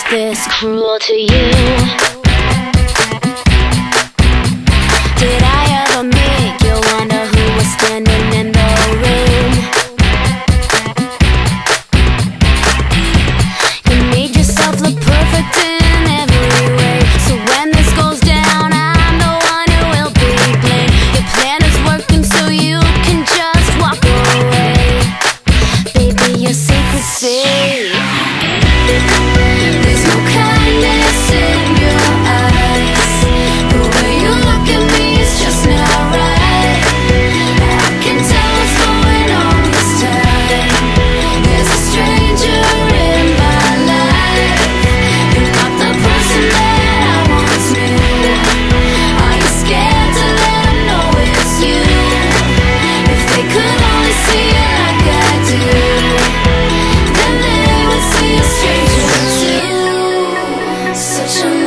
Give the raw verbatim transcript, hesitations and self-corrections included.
this cruel to you? Did I ever make you wonder who was standing in the room? You made yourself look perfect in every way, so when this goes down, I'm the one who will be blamed. Your plan is working, so you can just walk away. Baby, you're safe and safe. There's no kindness in your eyes. The way you look at me is just not right. I can tell what's going on this time. There's a stranger in my life. You're not the person that I once knew. Are you scared to let them know it's you? If they could only see you like I do, then they would see a stranger too. Such a